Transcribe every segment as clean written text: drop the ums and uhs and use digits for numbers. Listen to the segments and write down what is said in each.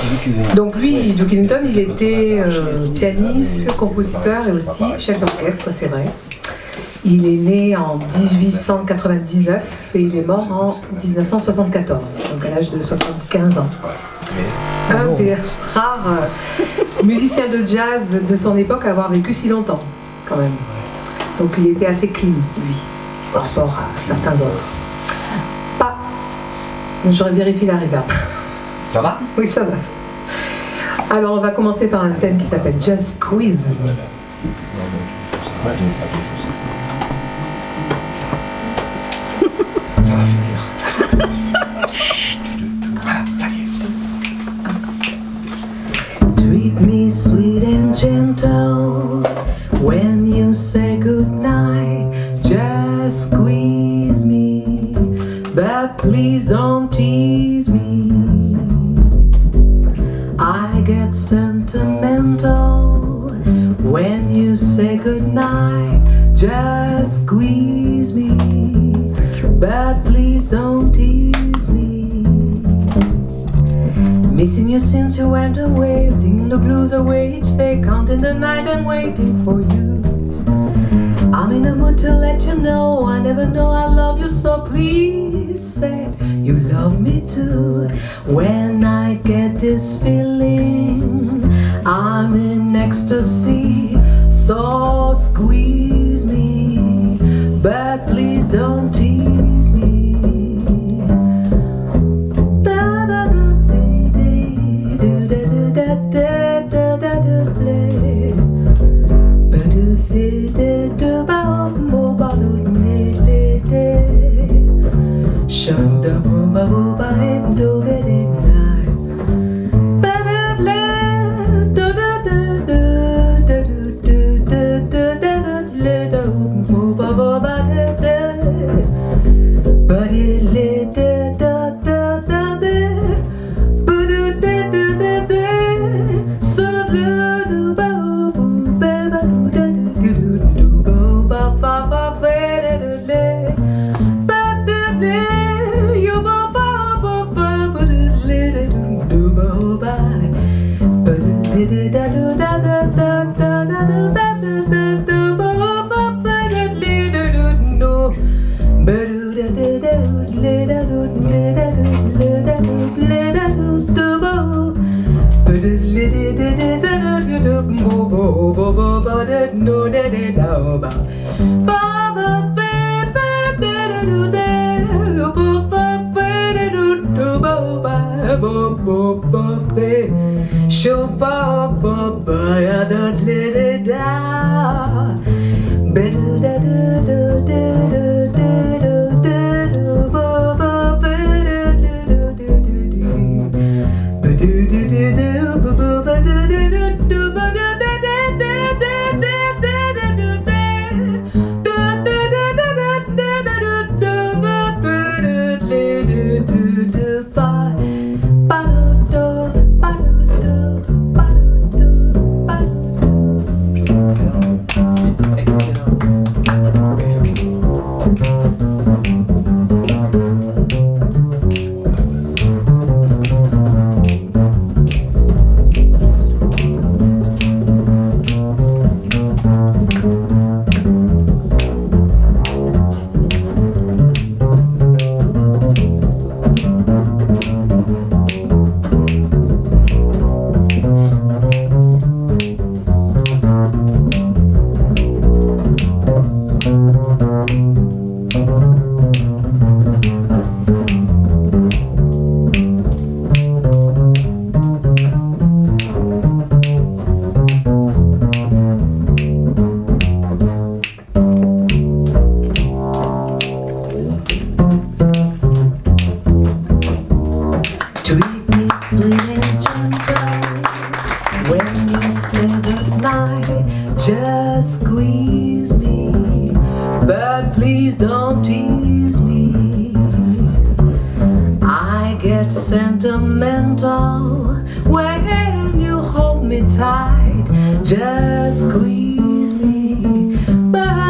Donc lui, Duke Ellington, il était pianiste, compositeur et aussi chef d'orchestre, c'est vrai. Il est né en 1899 et il est mort en 1974, donc à l'âge de 75 ans. Un des rares musiciens de jazz de son époque à avoir vécu si longtemps, quand même. Donc il était assez clean, lui, par rapport à certains autres. Pas. J'aurais vérifié la reverb. Ça va? Oui, ça va. Alors on va commencer par un thème qui s'appelle Just Squeeze. Ça va finir. Voilà, ça y est. Treat me sweet and gentle when you say goodnight. Just squeeze me, but please don't tease me. I get sentimental when you say goodnight. Just squeeze me, but please don't tease me. Missing you since you went away, singing the blues away each day, counting the night and waiting for you. I'm in a mood to let you know I never know I love you, so please say you love me too. When I get this feeling, I'm in ecstasy, so squeeze me, but please don't tease me.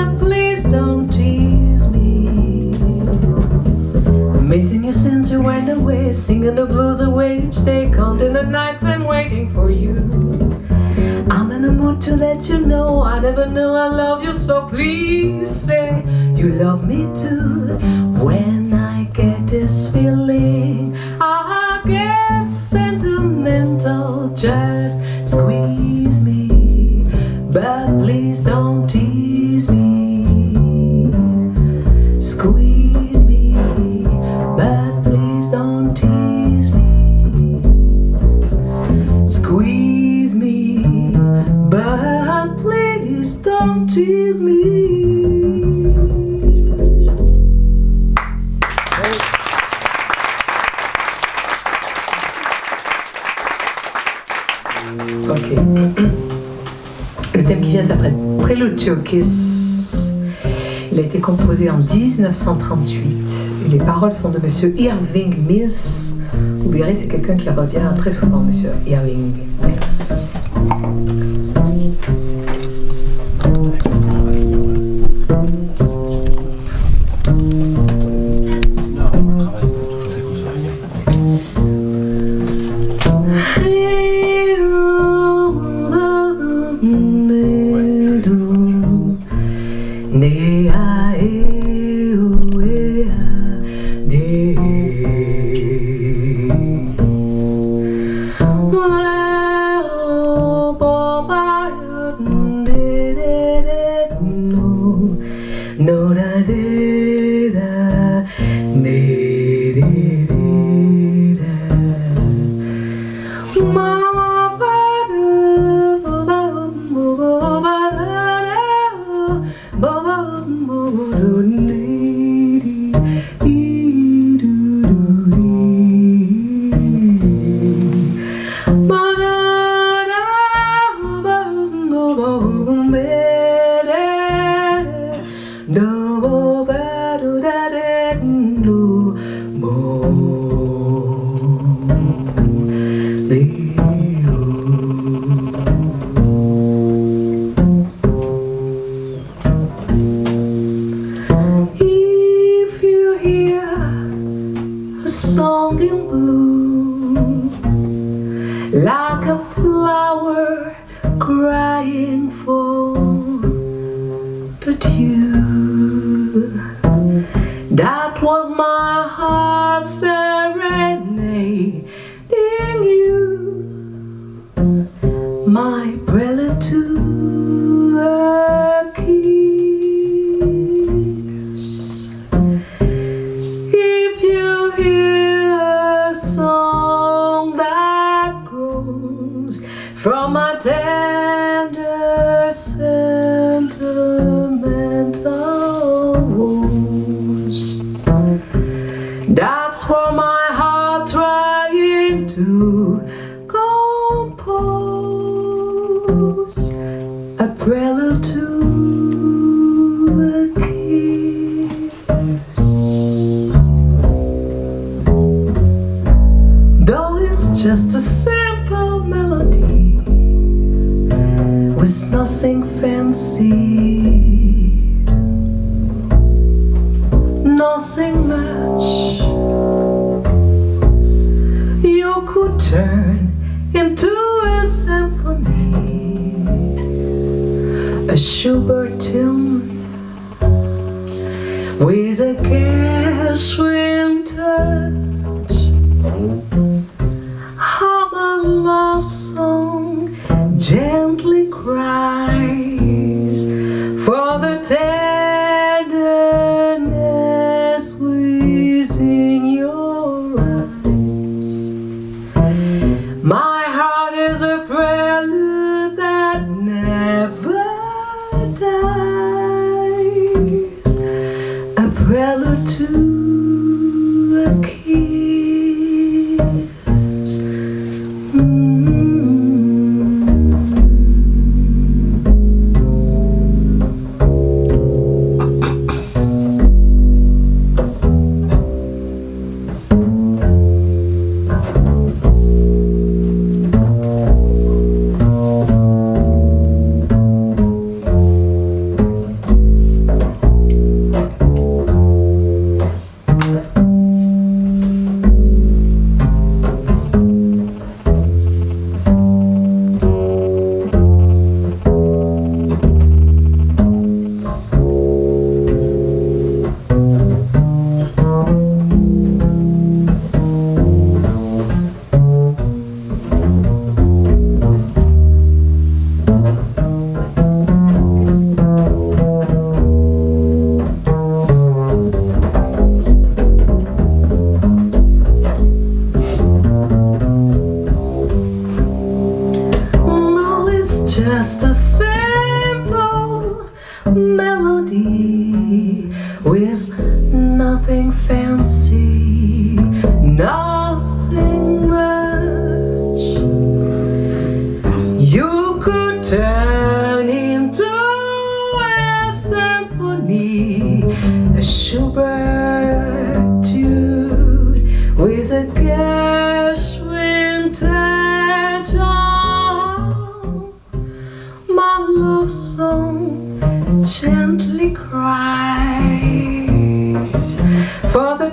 Missing you since you went away, singing the blues away each day, counting the nights and waiting for you. I'm in the mood to let you know I never knew I love you, so please say you love me too. When I get this feeling, I get sentimental. Just squeeze me, but please don't tease me. Squeeze me, but please don't tease me. Squeeze me, but please don't tease me. Ok. Le thème qui vient s'appelle Prélude to a Kiss. Il a été composé en 1938 et les paroles sont de Monsieur Irving Mills. Vous verrez, c'est quelqu'un qui revient très souvent, Monsieur Irving Mills. Like a flower crying for the dew. That was my heart serenading you, my prelude to a kiss. If you hear a song that grows from a tender sentimental wounds, that's for my heart trying to compose a prelude to a kiss. Though it's just a simple melody with nothing fancy, nothing much, you could turn into a symphony, a Schubert tune with a Gershwin touch. How my love song gently cries for the tenderness within your eyes. My heart is a prelude that never dies, a prelude to a kiss. You could turn into a symphony, a Schubert dude with a Gershwin touch on. My love song gently cries for the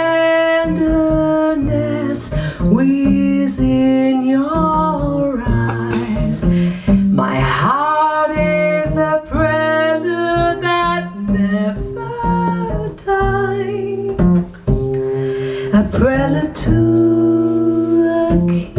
tenderness within your eyes. My heart is the prelude that never dies, a prelude to a kiss.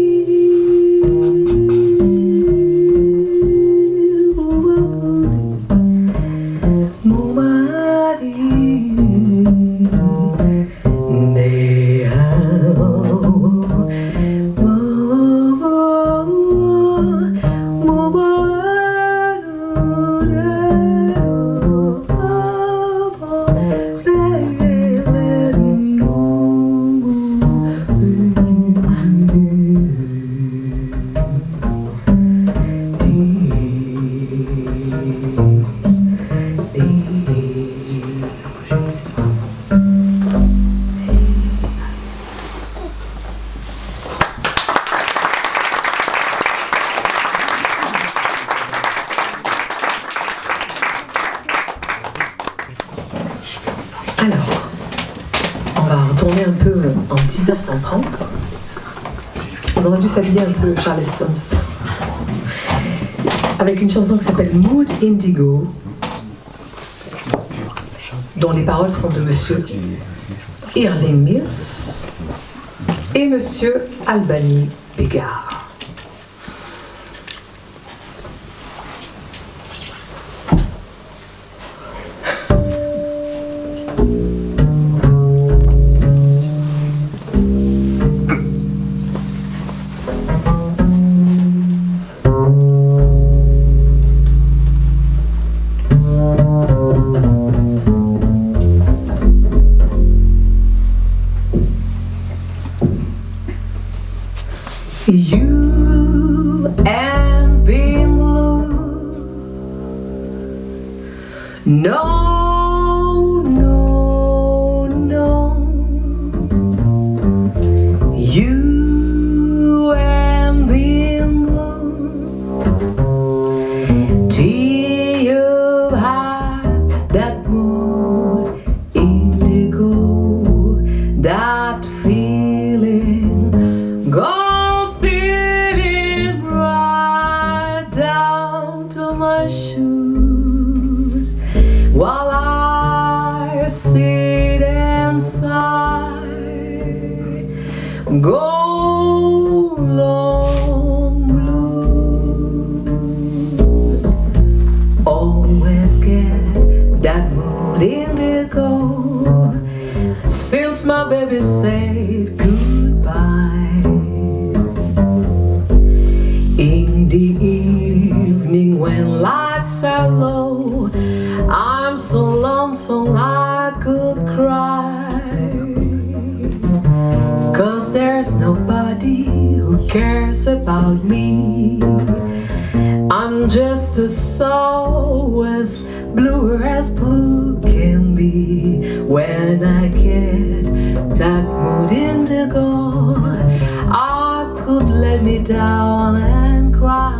Alors, on va retourner un peu en 1930. On aurait dû s'habiller un peu Charleston ce soir. Avec une chanson qui s'appelle Mood Indigo, dont les paroles sont de Monsieur Irving Mills et Monsieur Albany Bégard. You and being blue. No, no, no. You and being blue. Till you had that mood indigo, that feeling gone. My shoes while I sit and sigh, go long blues. Always get that mood indigo since my baby said goodbye. In the evening when lights are low, I'm so lonesome I could cry, 'cause there's nobody who cares about me. I'm just a soul as blue as blue can be. When I get that mood indigo, I could let me down and cry.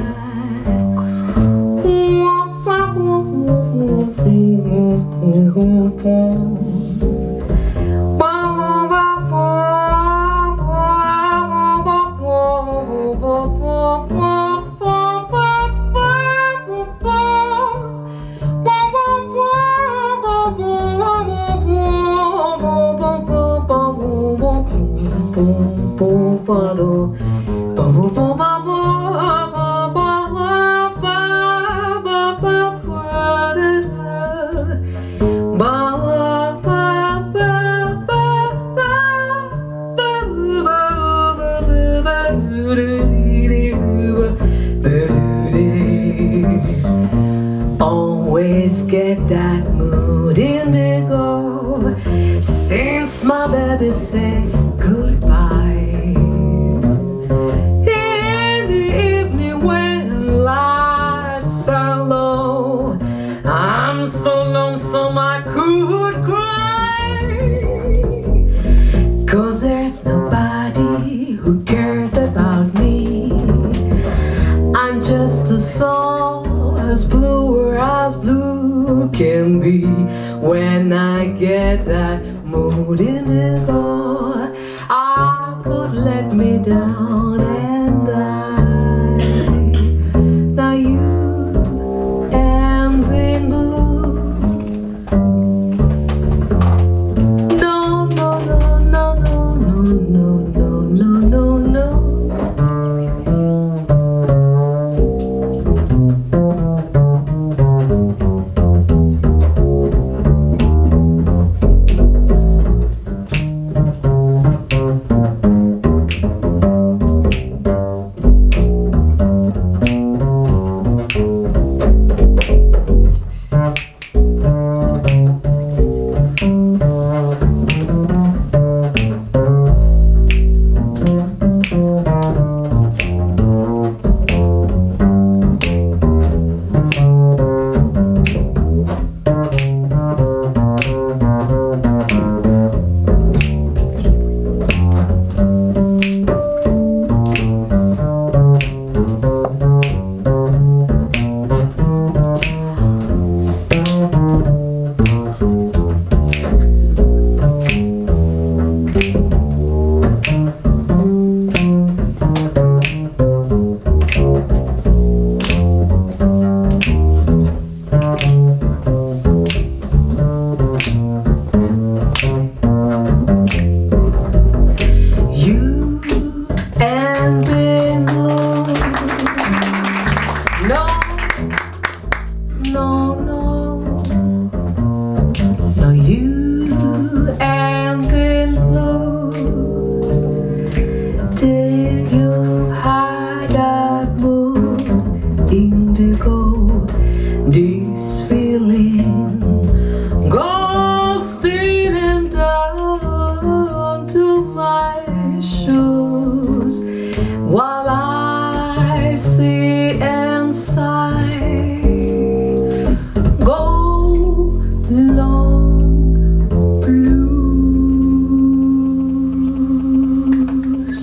Always get that mood indigo since my baby said goodbye. In the evening And when lights are low, I'm so lonesome I could cry. 'Cause there's nobody who cares about me. I'm just a soul as blue as blue can be. When I get that mood indigo, I could let me down and die. Now you and being blue. No, no, no, no, no, no, no, no, no, no. This feeling goes stealing down to my shoes, while I sit and sigh. Go long blues.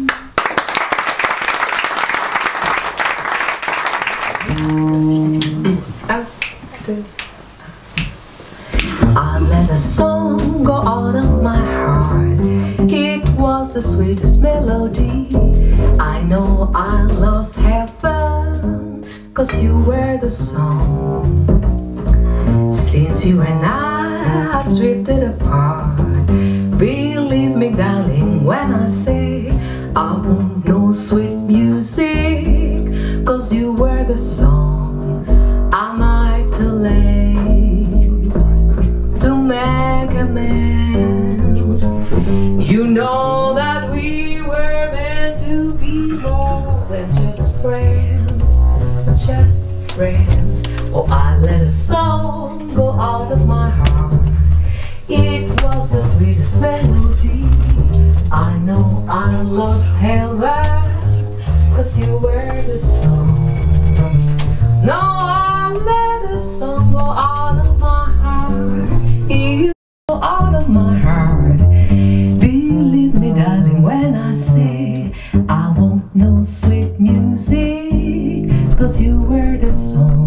I let a song go out of my heart. It was the sweetest melody. I know I lost heaven, 'cause you were the song. Since you and I have drifted apart, believe me darling when I say I won't know sweet music, 'cause you were the song. Am I too late to make amends? You know that we were meant to be more than just friends, just friends. Oh, I let a song go out of my heart. It was the sweetest melody. I know I lost heaven, 'cause you were the song. No, I let a song go out of my heart. You go out of my heart. Believe me darling when I say I won't know sweet music, 'cause you were the song.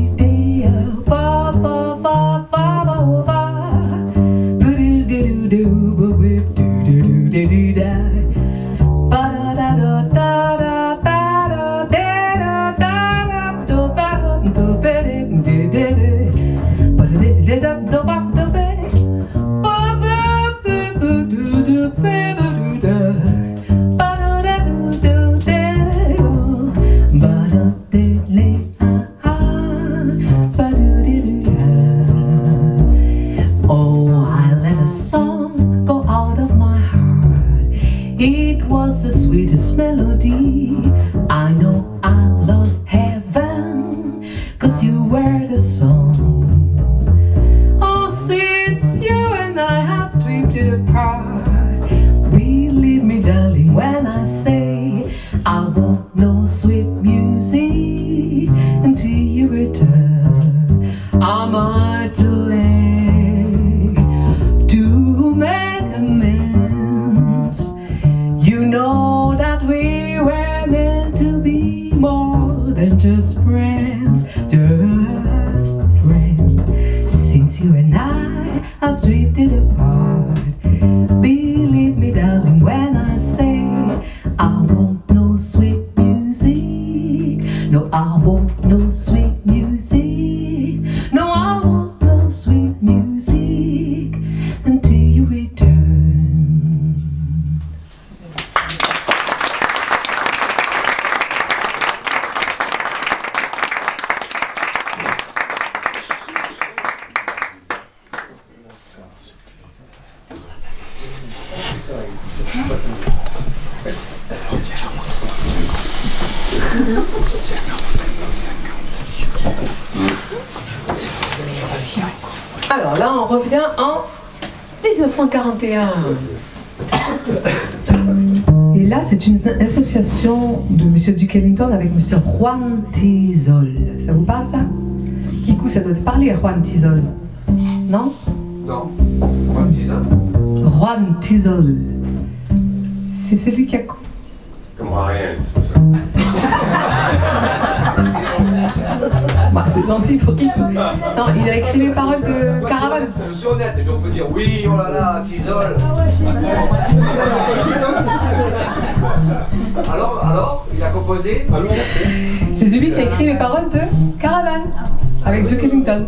Do Am I too late to make amends? You know that we were meant to be more than just friends, just friends. Since you and I have drifted apart, believe me, darling, when I say I want no sweet music. No, I want no sweet music. No, I want no sweet music until you return. Alors là, on revient en 1941. Et là, c'est une association de M. Duke Ellington avec M. Juan Tizol. Ça vous parle, ça? Kikou, ça doit te parler, Juan Tizol. Non? Non. Juan Tizol? Juan Tizol. C'est celui qui a... Comme rien, Bah, c'est gentil pour qui? Non, il a écrit les paroles de Caravane. Je suis honnête, et on peut dire oui, oh là là, Tizol. Alors, il a composé. C'est celui qui a écrit les paroles de Caravane avec Duke Ellington.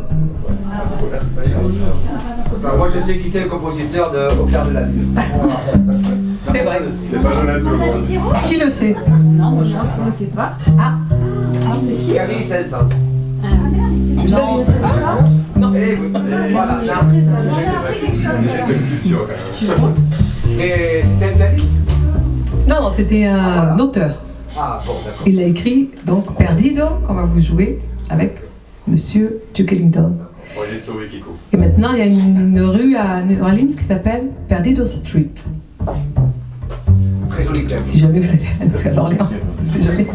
Enfin, moi je sais qui c'est le compositeur de Au clair de la lune. C'est vrai. C'est pas donné à tout le monde. Qui le sait? Non, moi je ne sais pas. Ah, C'est qui? Camille Saint-Saëns. tu savais? Non. Eh oui, voilà. J'ai une culture quand même. Et c'était un pianiste? Non, non, c'était un auteur. Ah bon, d'accord. Il a écrit donc Perdido, qu'on va vous jouer avec Monsieur Duke Ellington. On va les sauver, Kiko. Et maintenant, il y a une rue à New Orleans qui s'appelle Perdido Street. Très joli clavier. Si jamais vous allez à Nouvelle-Orléans, si jamais.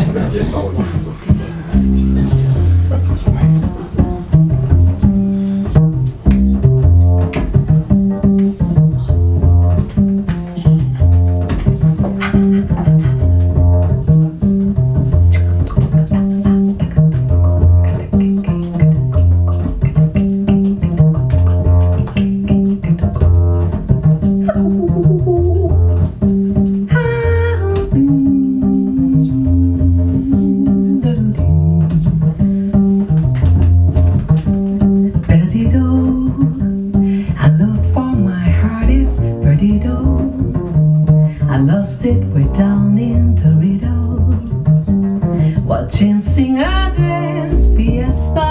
Chancing a dance fiesta,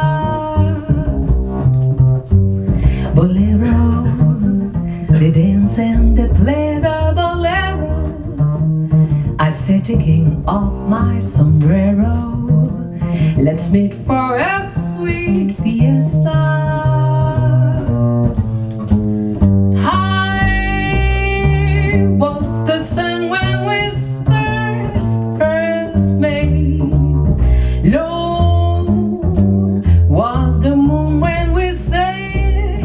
bolero, they dance and they play the bolero. I say taking off my sombrero, let's meet for a sweet fiesta. I was the sun when we first made. Low was the moon when we say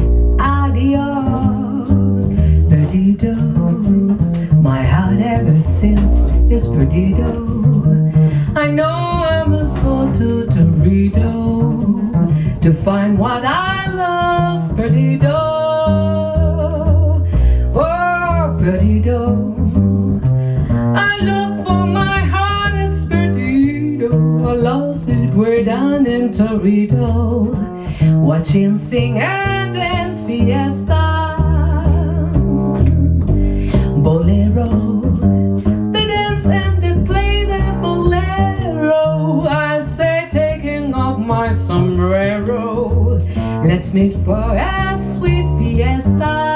adios. Perdido, my heart ever since is perdido. I know I must go to Torito to find what I lost. Perdido, oh perdido. I look for my heart, it's perdido. I lost it way down in Torito, watching sing and dance fiesta. Bolero, they dance and they play the bolero. I say taking off my sombrero, let's meet for a sweet fiesta.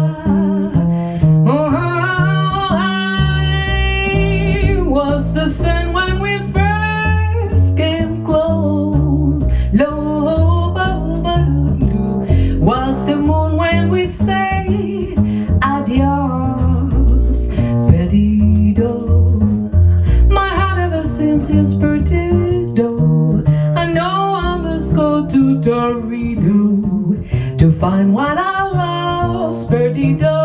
Was the sun when we first came close. Low, was the moon when we say adios. Perdido, my heart ever since is perdido. I know I must go to Toledo to find what I lost, perdido.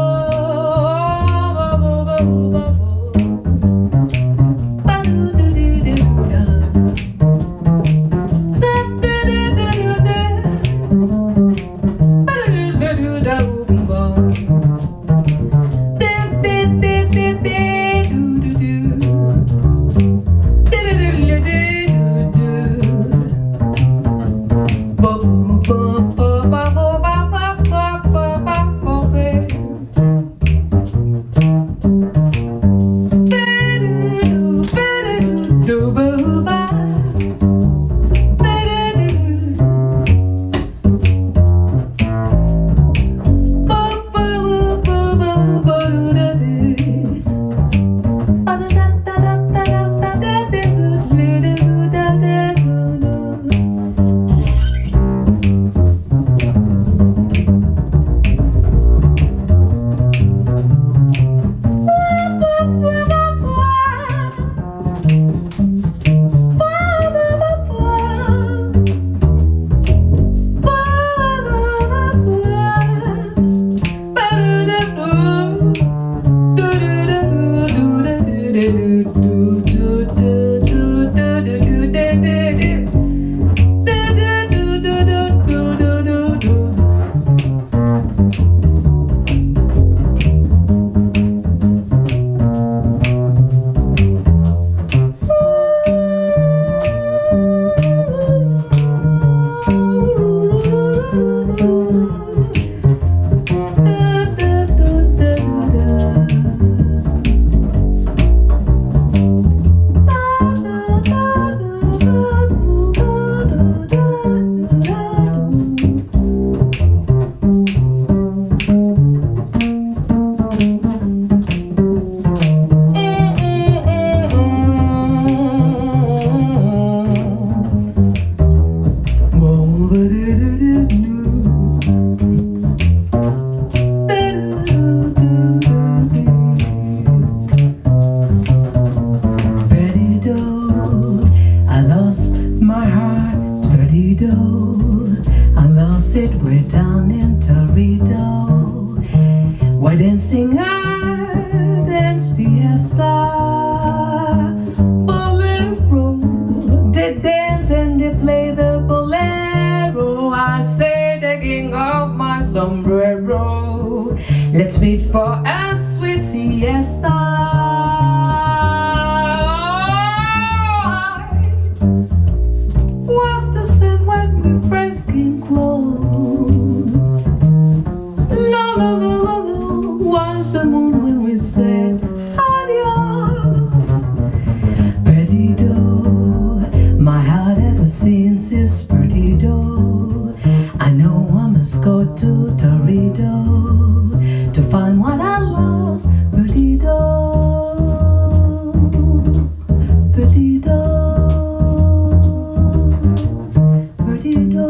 Let's meet for a sweet siesta. Was the sun when we first came close? No, no, no, no, no. Was the moon when we said adios? Perdido, my heart ever since is perdido. I know I must go to Toledo to find what I lost, perdido, perdido, perdido.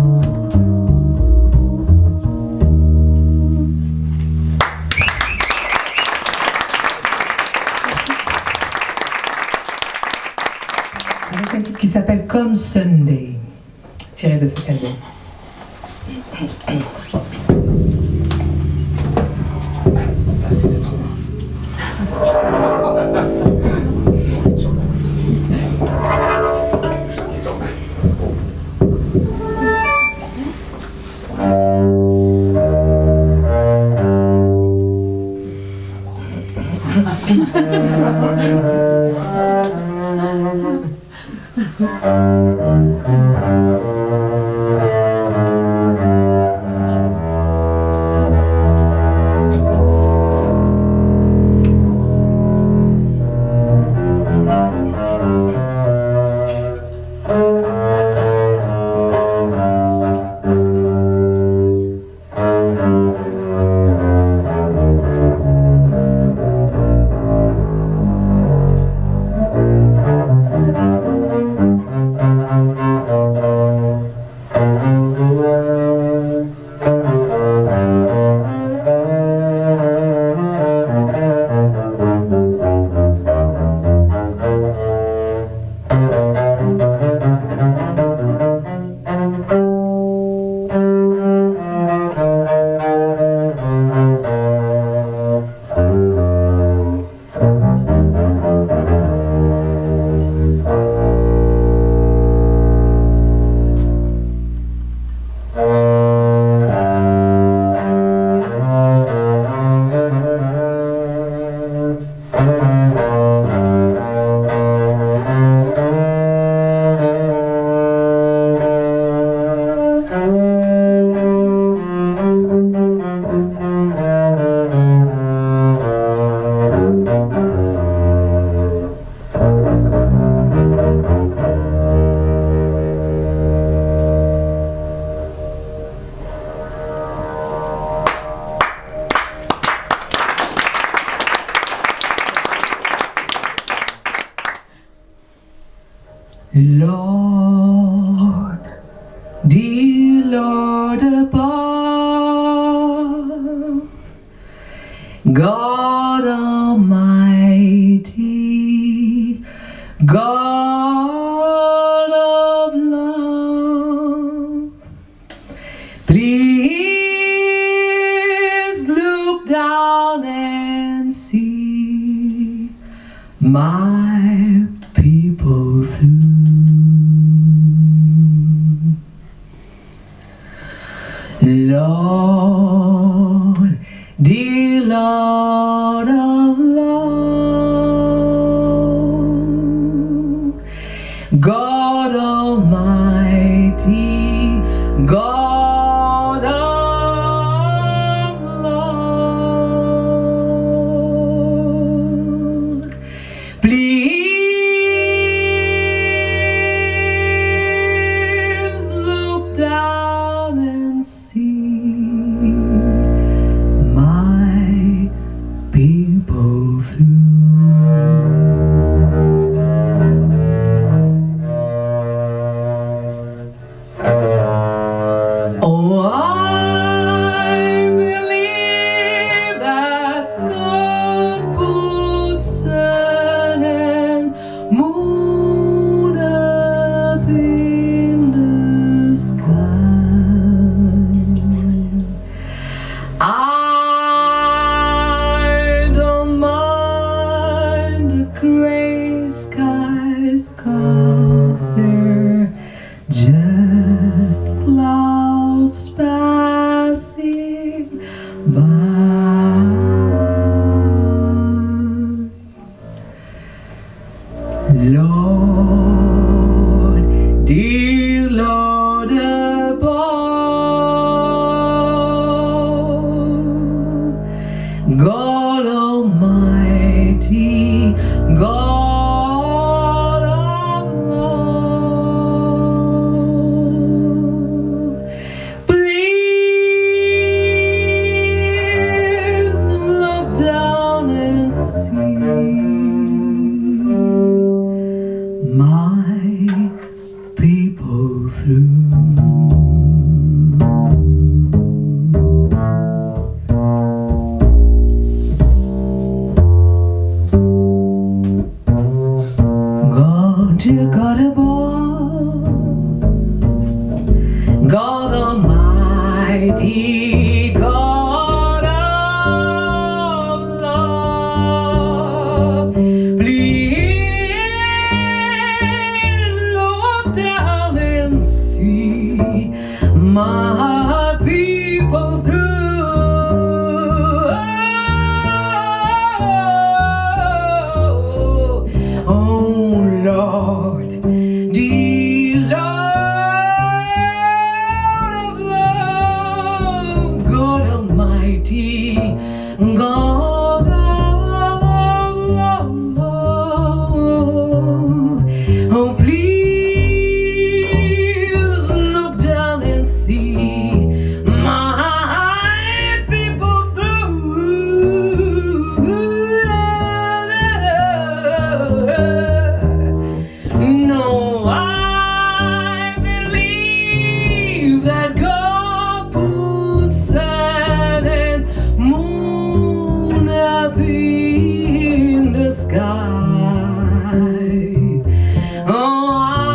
Avec un titre qui s'appelle Comme Sunday, tiré de cet album. Lord, dear Lord above, God Almighty, God of love, please look down and see my people through. Lord, dear Lord of love, God Almighty, God of love, please look down and see my people through. Oh, I believe that God put sun and moon up in the sky. I don't mind the gray skies, 'cause they're just clouds passing by. Lord, dear Lord above, God Almighty, God of love, please look down and see my people through. God, dear God above, God Almighty, God of love, please look down and see my people through. Oh Lord, dear Lord of love, God Almighty, God of love, oh please look down and see my people through. No, I believe that God put sun and moon up in the sky. Oh,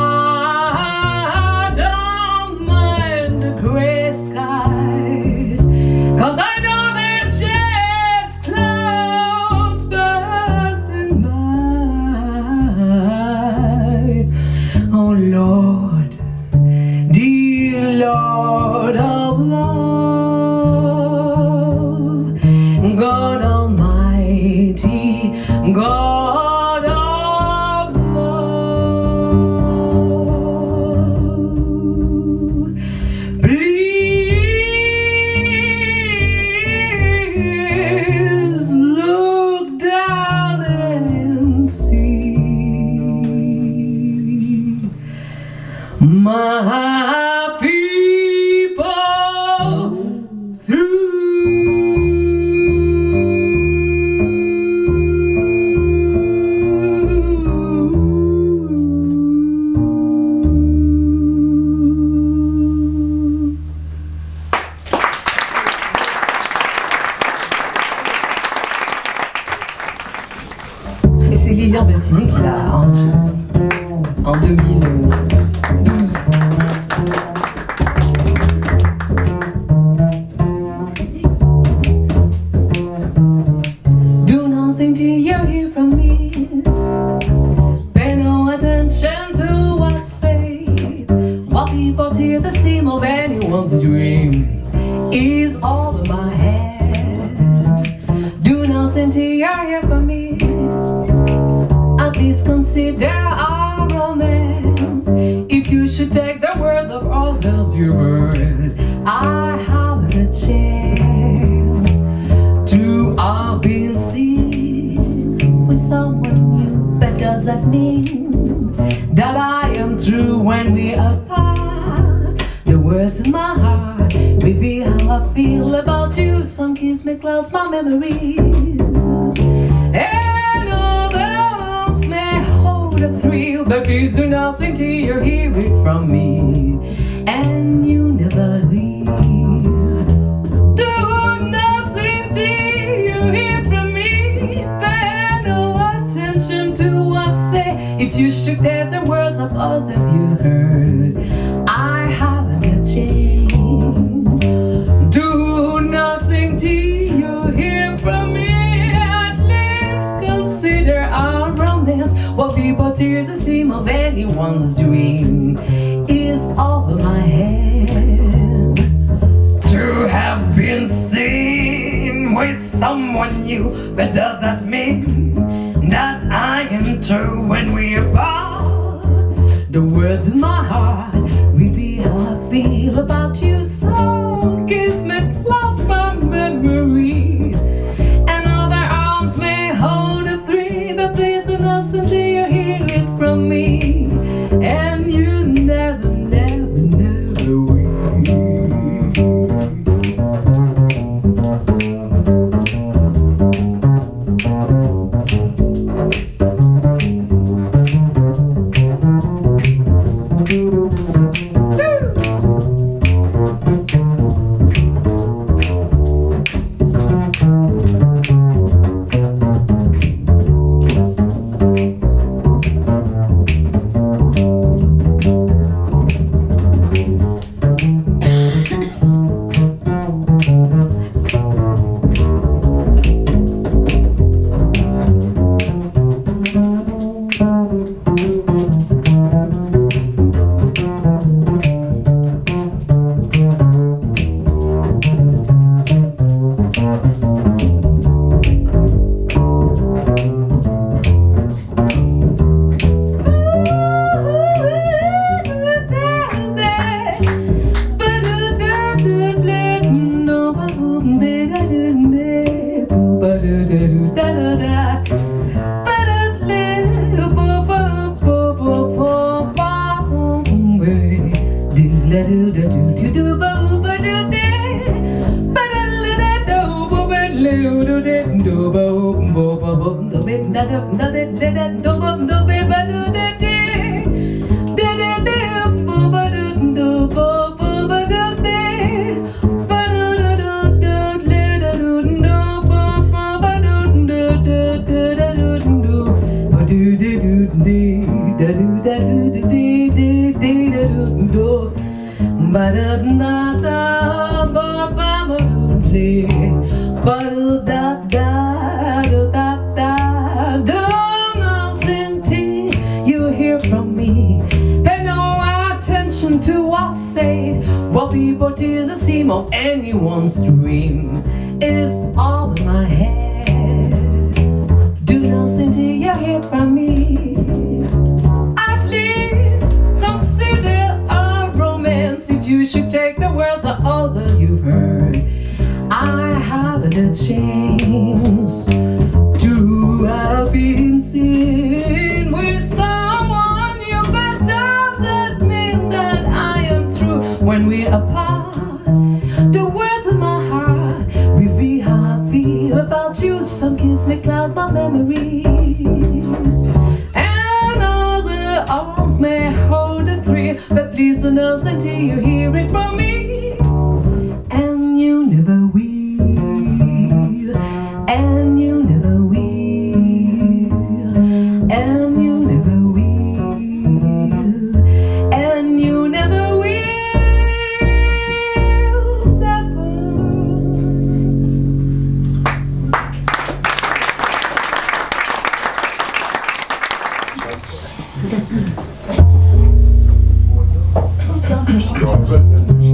I don't mind the gray skies, 'cause I know they're just clouds passing by. Oh Lord, dear Lord of love, God Almighty, God of love, please look down and see my people anyone's dream is over my head. Do not send your here for me. At least consider our romance. If you should take the words of others you heard, I haven't a chance to have been seen with someone new. But does that mean that I am true when we are apart? The words in my heart reveal how I feel about you. Some kiss me clouds my memories, and other arms may hold a thrill. But please do nothing till you hear it from me, and you never will. Do nothing till you hear from me. Pay no attention to what I say. If you should take the words of us, have you heard? I haven't a change. Do nothing till you hear from me. At least consider our romance. What people tears the seam of anyone's dream is over my head. To have been seen with someone new, but does that mean that I am true when we are apart? The words in my heart reveal how I feel about you. Some kiss me clouds my memories, and other arms may hold a thrill. But please do not until you hear it from me, and you never, never, never will. What people tears the seam of anyone's dream is all in my head. Do nothing till you hear from me. At least consider our romance. If you should take the words of others you've heard, I haven't a chance to have been seen with someone new. But does that mean that I am true when we're apart? The words in my heart reveal how I feel about you. Some kiss me cloud my memories, and other arms may hold a thrill. But please do not until you hear it from me, and you never will, and you never will, and you never will, and you never will. J'aurais pas de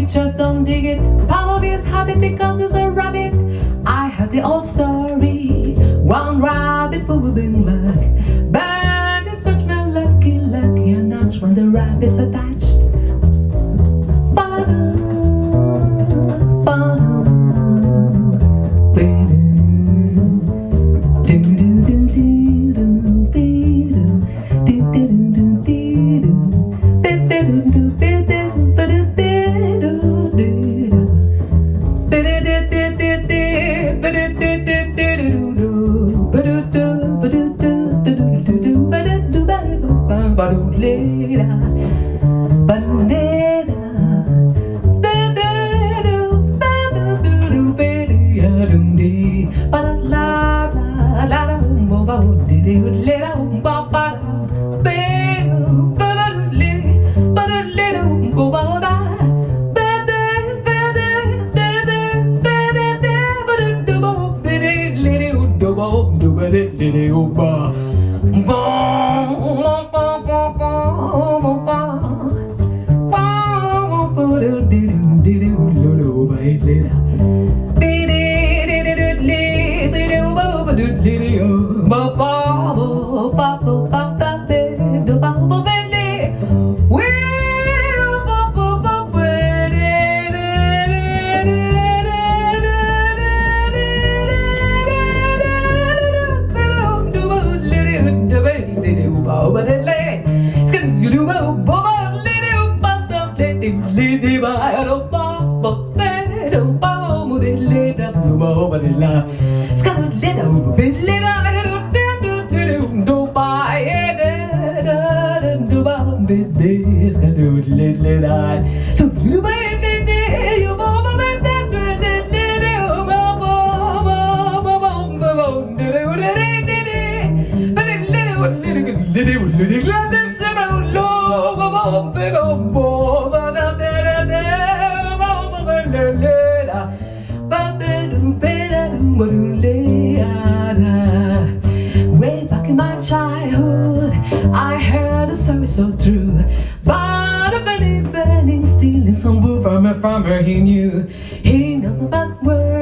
he just don't dig it. Part of his habit because he's a rabbit. I heard the old story. One rabbit full of luck, but it's much more lucky, and that's when the rabbit's attached. Way back in my childhood, I heard a story so true about a bunny burning, stealing some wool from a farmer he knew. He knew about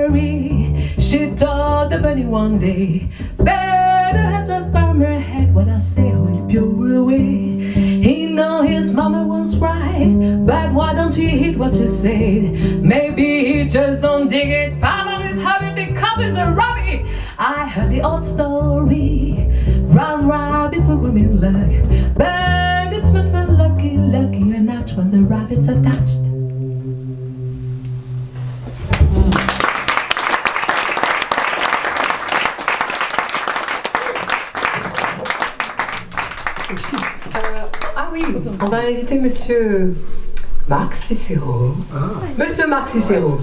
worry. She told the bunny one day, better have that farmer had what I say, I will pure away. He know his mama was right, but why don't he heed what she said? Maybe he just don't dig it. Part of his habit because he's a rabbit. I heard the old story. Round rabbit with women luck, but it's much more lucky, and that's when the rabbit's attached. Ah oui, on va inviter Monsieur Marc Cicero. Monsieur Marc Cicero.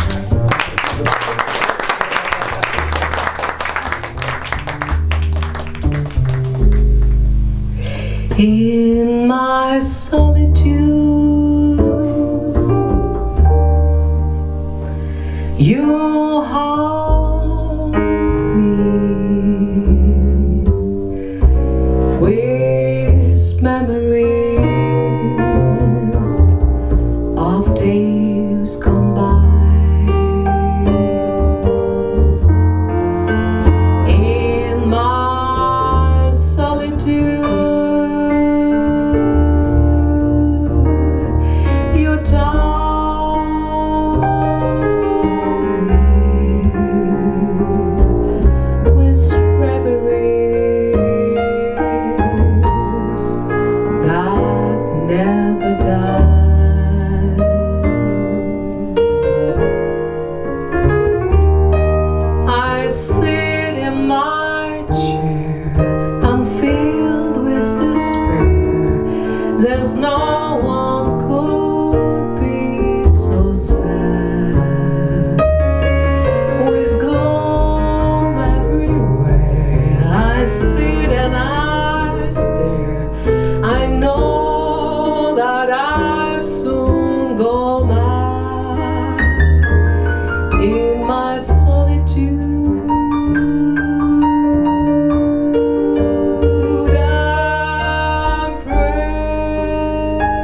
In my solitude, you haunt me with memories of days gone by. In my solitude, there's no one could be so sad. With gloom everywhere, I sit and I stare. I know that I'll soon go mad in my solitude. I'm praying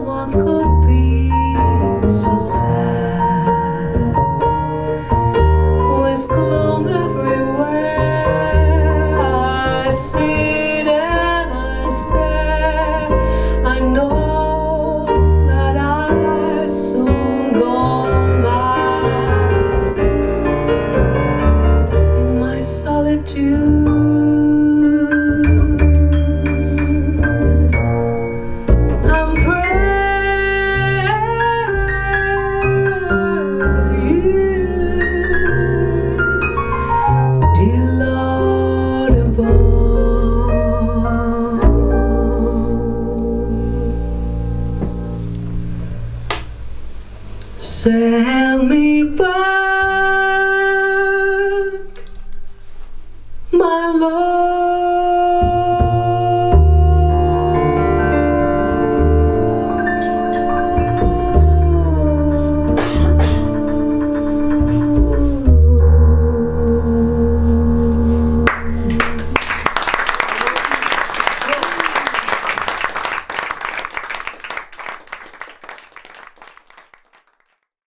one could be so sad, with gloom everywhere. I sit and I stare. I know that I soon go mad in my solitude. Sail me back, my love.